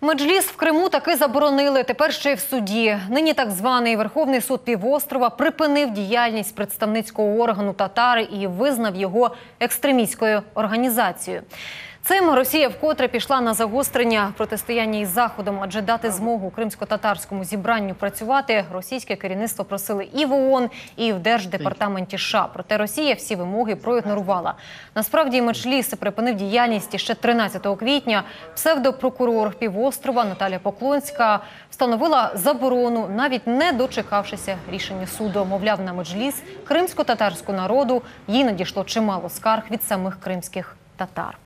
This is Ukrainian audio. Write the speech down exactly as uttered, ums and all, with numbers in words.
Меджліс в Криму таки заборонили, тепер ще й в суді. Нині так званий Верховний суд півострова припинив діяльність представницького органу татари і визнав його екстремістською організацією. Цим Росія вкотре пішла на загострення протистояння із Заходом, адже дати змогу кримсько-татарському зібранню працювати російське керівництво просили і в ООН, і в Держдепартаменті США. Проте Росія всі вимоги проігнорувала. Насправді Меджліс припинив діяльність ще тринадцятого квітня. Псевдопрокурор півострова Наталя Поклонська встановила заборону, навіть не дочекавшися рішення суду. Мовляв, на Меджліс кримсько-татарського народу їй надійшло чимало скарг від самих кримських татар.